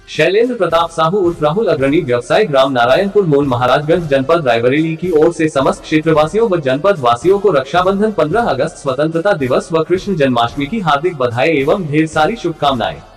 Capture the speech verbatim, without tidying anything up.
शैलेंद्र प्रताप साहू उर्फ राहुल अग्रणी व्यवसाय ग्राम नारायणपुर मोल महाराजगंज जनपद रायबरेली की ओर से समस्त क्षेत्रवासियों व जनपद वासियों को रक्षाबंधन, पंद्रह अगस्त स्वतंत्रता दिवस व कृष्ण जन्माष्टमी की हार्दिक बधाई एवं ढेर सारी शुभकामनाएं।